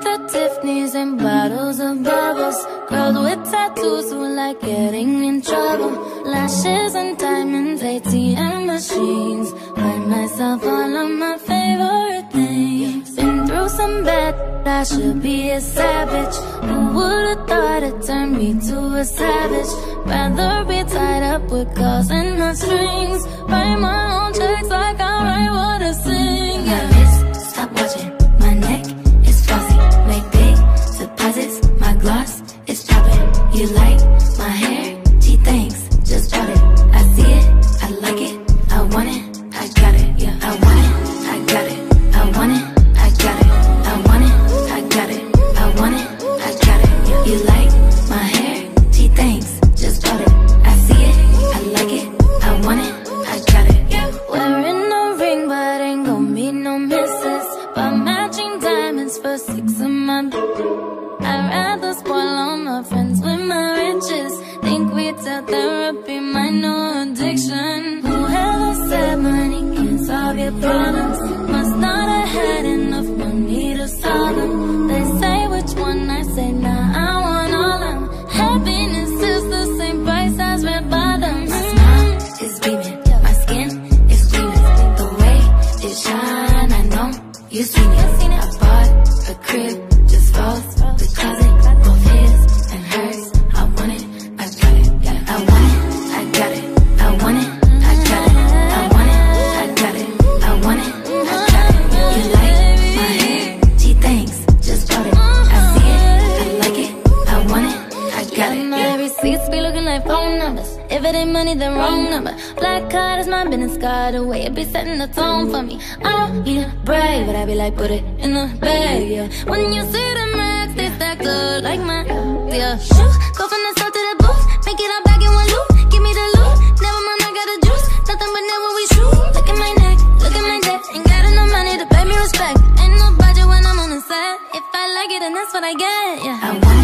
the Tiffany's and bottles of bubbles. Girls with tattoos who like getting in trouble. Lashes and diamonds, ATM machines. Buy myself all of my favorite things. Been through some bad, I should be a savage. Who would've thought it turned me to a savage? Rather be tied up with calls and not strings. Write my own checks like I write what I sing. My wrist, stop watching. My neck is flossy. Make big deposits. My gloss is chopping. You like my hair? Gee, thanks. Just bought it. I see it. I like it. I want it. I got it. Yeah, I want it. I got it. I want it. I got it. I want it. I got it. I want it. I got it. Yeah. You like my hair? Gee, thanks. Just bought it. I see it. I like it. I want it. I got it. Yeah. Wearing no ring, but ain't gon' meet no misses. But matching diamonds for 6 of my. I'd rather spoil all my friends with my riches. Think retail therapy might know addiction. Whoever said money can solve your problems must not have had enough money to solve them. They say which one, I say nah, I want all of them. Happiness is the same price as red bottoms. My smile is beaming. My skin is gleaming. The way it shine, I know you seen it. I bought a crib just for the closet, both his and hers. I want it, I got it. Yeah, I want it, I got it. I want it, I got it. I want it, I got it. I want it, I got it. You like my hair? Gee, thanks. Just bought it. I see it, I like it. I want it, I got it. My receipts be looking like phone numbers. If it ain't money, then wrong number. Black card is my business card. The way it be setting the tone for me. I don't need a brag, but I be like, put it in the bag, yeah. When you see the max, they stacked up like my, yeah. Shoot, go from the south to the booth. Make it all back in one loop. Give me the loot. Never mind, I got the juice. Nothing but never we shoot. Look at my neck, look at my neck. Ain't got enough money to pay me respect. Ain't no budget when I'm on the set. If I like it, then that's what I get, yeah. I want